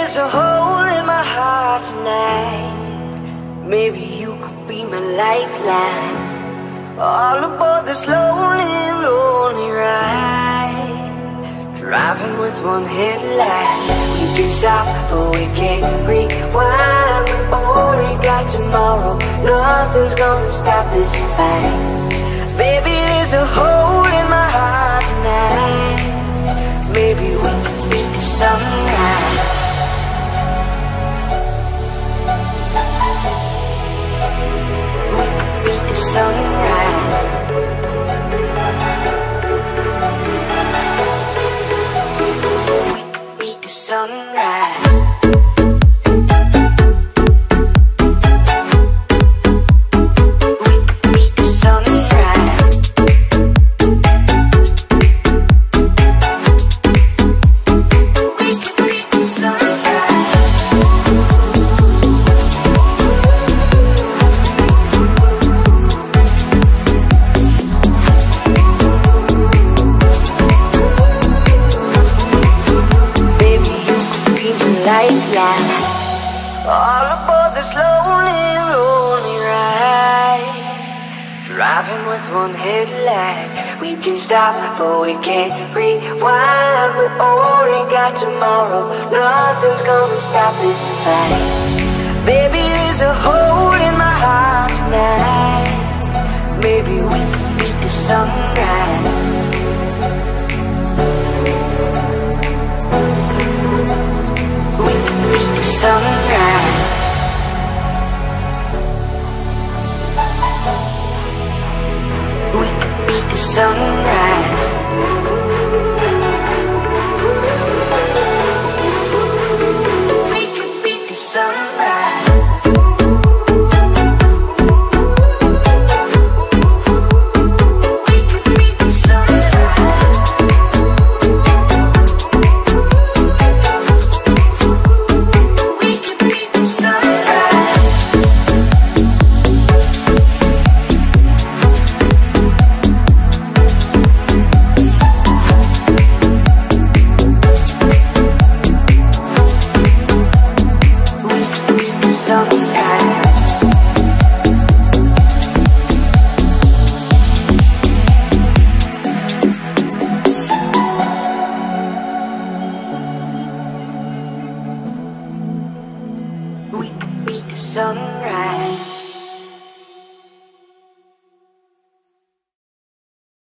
there's a hole in my heart tonight. Maybe you could be my lifeline. All aboard this lonely, lonely ride. Driving with one headlight. We can stop, but we can't rewind. We only got tomorrow. Nothing's gonna stop this fight. Baby, there's a hole in my heart tonight. Maybe we could beat the sunrise. We could beat the sunrise. We could beat the sunrise. All aboard this lonely, lonely ride. Driving with one headlight. We can stop, but we can't rewind. We only got tomorrow. Nothing's gonna stop this fight. Baby, there's a hole in my heart tonight. Maybe we could beat the sunrise.